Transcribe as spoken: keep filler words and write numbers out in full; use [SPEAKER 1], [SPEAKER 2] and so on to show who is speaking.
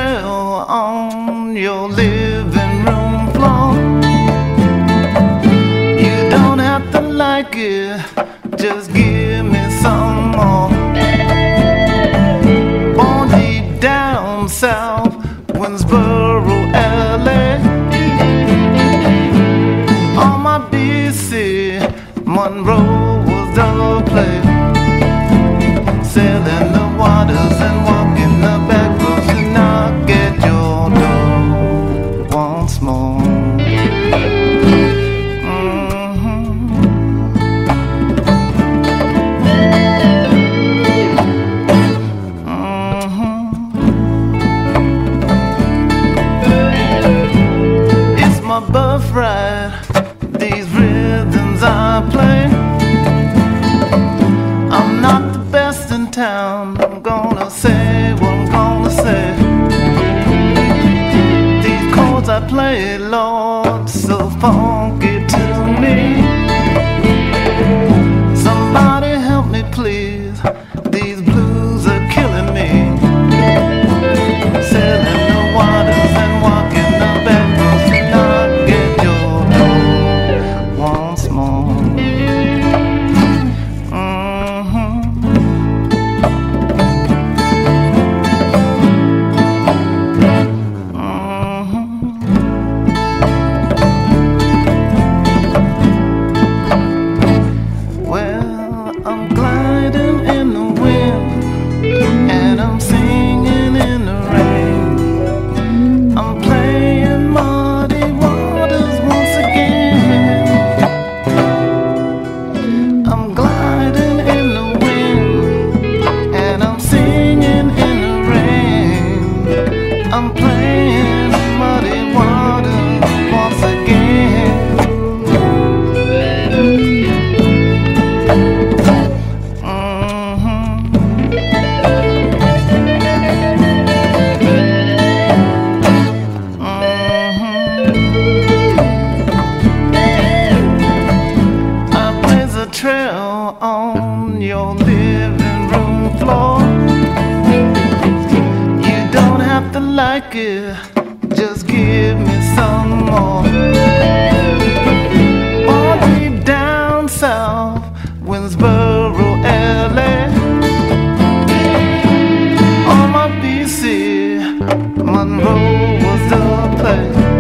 [SPEAKER 1] trail on your living room floor. You don't have to like it, just give me some more. Born deep down south, Winsboro, L A. On my B C, Monroe was the place. Sailing the waters and walking the back roads to knock at your door once more. Birthright, these rhythms I play. I'm not the best in town, I'm gonna say what I'm gonna say. These chords I play, Lord, so funky to me. Somebody help me please, these blues are killing me. Sailing the waters and walking the back roads to knock at your door once more. Mm-hmm. Mm-hmm. Well, I'm gliding in the wind and I'm singing in the rain. I'm playing muddy waters once again. I'm gliding in the wind and I'm singing in the rain. I'm playing muddy waters once again. Trail on your living room floor. You don't have to like it, just give me some more. All deep down south, Winsboro, L A. On my B C, Monroe was the place.